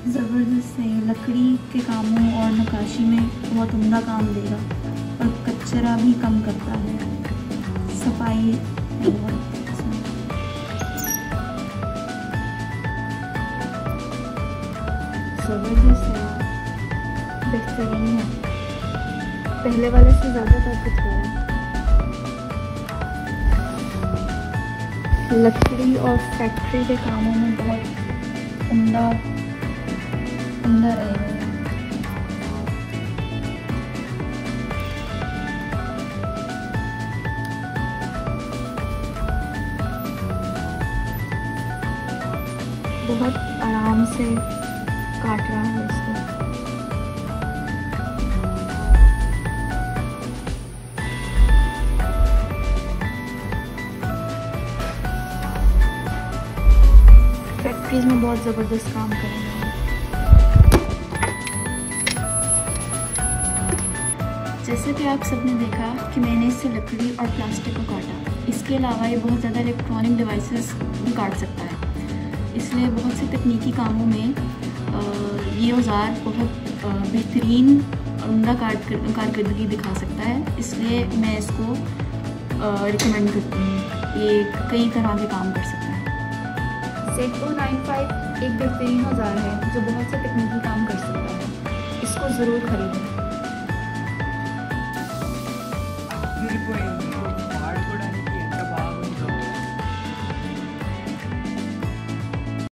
ज़बरदस्त है, लकड़ी के कामों और नक्काशी में बहुत उम्दा काम देगा और कचरा भी कम करता है। सफाई है बहुत इसमें। ज़बरदस्त है, बेहतरीन है, पहले वाले से ज़्यादा ताकतवर है। लकड़ी और फैक्ट्री के कामों में बहुत उम्दा रहेगा। बहुत आराम से काट रहा है इसको। फैक्ट्रीज में बहुत ज़बरदस्त काम करेंगे। जैसे कि आप सबने देखा कि मैंने इससे लकड़ी और प्लास्टिक को काटा। इसके अलावा ये बहुत ज़्यादा इलेक्ट्रॉनिक डिवाइसेस भी काट सकता है, इसलिए बहुत से तकनीकी कामों में ये औज़ार बहुत बेहतरीन उम्दा कारकर्दगी दिखा सकता है, इसलिए मैं इसको रिकमेंड करती हूँ। ये कई तरह के काम कर सकता है। Z295 एक बेहतरीन औज़ार है जो बहुत से तकनीकी काम कर सकता है। इसको ज़रूर ख़रीदें।